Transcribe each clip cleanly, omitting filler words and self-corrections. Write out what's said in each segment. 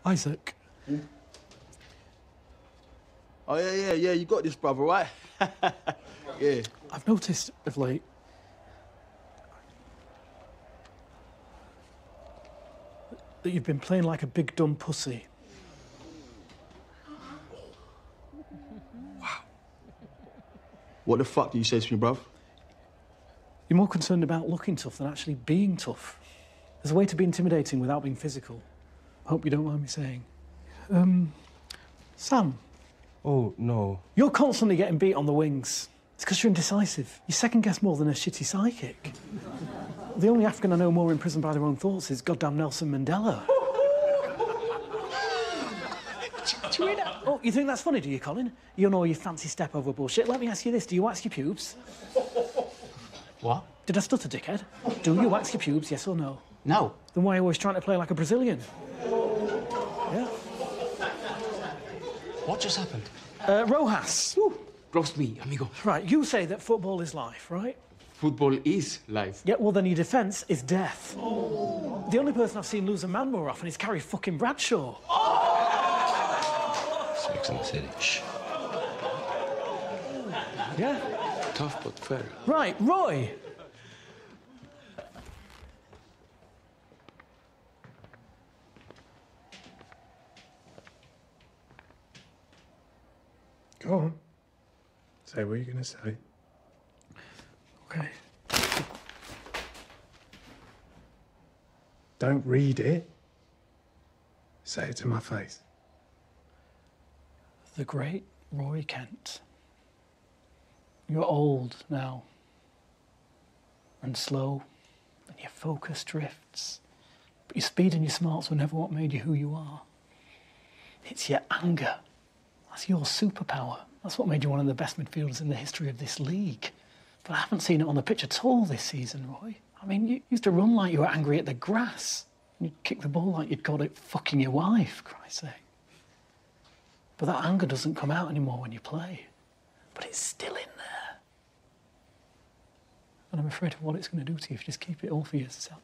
Isaac. Oh, yeah, you got this, brother, right? Yeah. I've noticed of late that you've been playing like a big dumb pussy. Wow. What the fuck do you say to me, bruv? You're more concerned about looking tough than actually being tough. There's a way to be intimidating without being physical. I hope you don't mind me saying. Sam. Oh, no. You're constantly getting beat on the wings. It's because you're indecisive. You second-guess more than a shitty psychic. The only African I know more imprisoned by their own thoughts is goddamn Nelson Mandela. Do you hear that? Oh, you think that's funny, do you, Colin? You know your fancy step-over bullshit. Let me ask you this. Do you wax your pubes? What? Did I stutter, dickhead? Do you wax your pubes, yes or no? No. Then why are you always trying to play like a Brazilian? Yeah. What just happened? Rojas. Woo. Roast me, amigo. Right, you say that football is life, right? Football is life. Yeah, well, then your defence is death. Oh. The only person I've seen lose a man more often is Carrie fucking Bradshaw. Sex and the City. Shh. Yeah? Tough but fair. Right, Roy. Go on. Say what you're going to say. OK. Don't read it. Say it to my face. The great Roy Kent. You're old now. And slow. And your focus drifts. But your speed and your smarts were never what made you who you are. It's your anger. That's your superpower. That's what made you one of the best midfielders in the history of this league. But I haven't seen it on the pitch at all this season, Roy. I mean, you used to run like you were angry at the grass. And you'd kick the ball like you'd caught it fucking your wife, Christ's sake. But that anger doesn't come out anymore when you play. But it's still in there. And I'm afraid of what it's going to do to you if you just keep it all for yourself.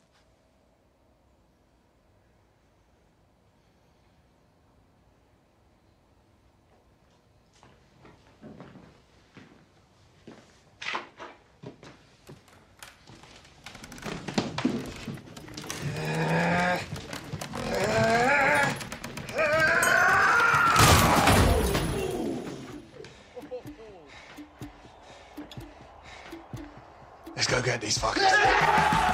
Let's go get these fuckers.